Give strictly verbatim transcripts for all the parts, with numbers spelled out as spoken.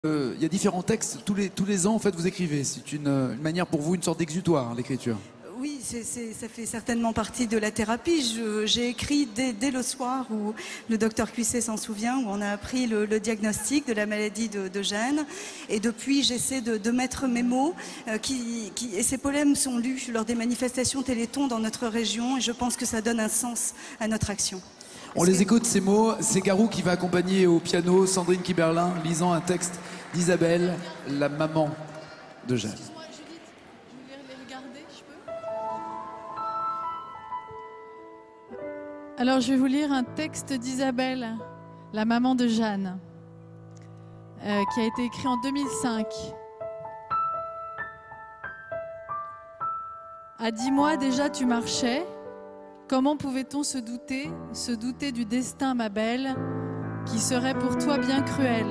Euh, il y a différents textes, tous les, tous les ans en fait vous écrivez, c'est une, une manière pour vous, une sorte d'exutoire, l'écriture. Oui, c'est, c'est, ça fait certainement partie de la thérapie. Je, j'ai écrit dès, dès le soir où le docteur Cuisset s'en souvient, où on a appris le, le diagnostic de la maladie de, de Jeanne. Et depuis, j'essaie de, de mettre mes mots. Euh, qui, qui, et ces poèmes sont lus lors des manifestations Téléthon dans notre région. Et je pense que ça donne un sens à notre action. On les écoute, ces mots. C'est Garou qui va accompagner au piano Sandrine Kiberlin, lisant un texte d'Isabelle, la maman de Jeanne. Excuse-moi, Judith, je voulais les regarder, je peux? Alors, je vais vous lire un texte d'Isabelle, la maman de Jeanne, euh, qui a été écrit en deux mille cinq. À dix mois déjà, tu marchais. Comment pouvait-on se douter, se douter du destin, ma belle, qui serait pour toi bien cruel?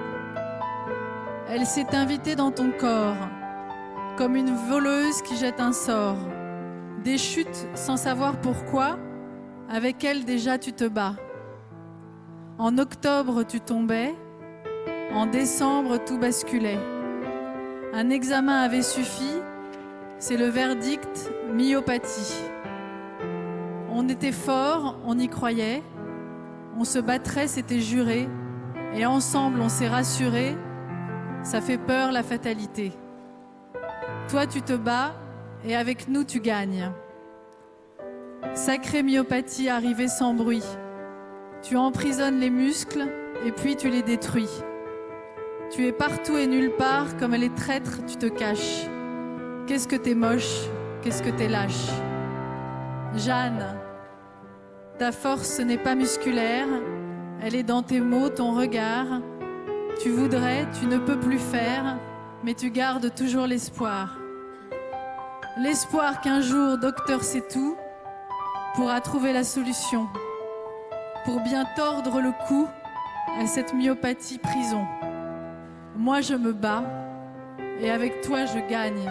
Elle s'est invitée dans ton corps, comme une voleuse qui jette un sort. Des chutes sans savoir pourquoi, avec elle déjà tu te bats. En octobre tu tombais, en décembre tout basculait. Un examen avait suffi, c'est le verdict, myopathie. On était fort, on y croyait, on se battrait, c'était juré, et ensemble on s'est rassuré, ça fait peur la fatalité. Toi tu te bats, et avec nous tu gagnes. Sacrée myopathie arrivée sans bruit, tu emprisonnes les muscles, et puis tu les détruis. Tu es partout et nulle part, comme les traîtres tu te caches. Qu'est-ce que t'es moche, qu'est-ce que t'es lâche. Jeanne, ta force n'est pas musculaire, elle est dans tes mots, ton regard. Tu voudrais, tu ne peux plus faire, mais tu gardes toujours l'espoir. L'espoir qu'un jour, docteur sait tout, pourra trouver la solution pour bien tordre le cou à cette myopathie prison. Moi, je me bats et avec toi, je gagne.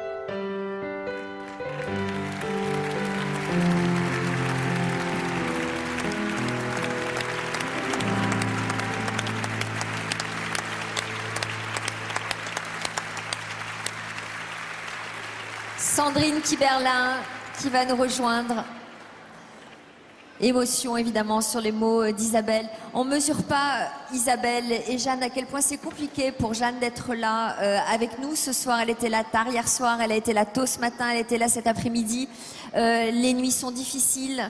Sandrine Kiberlin qui va nous rejoindre. Émotion évidemment sur les mots d'Isabelle. On ne mesure pas, Isabelle et Jeanne, à quel point c'est compliqué pour Jeanne d'être là euh, avec nous ce soir. Elle était là tard hier soir, elle a été là tôt ce matin, elle était là cet après-midi. Euh, les nuits sont difficiles.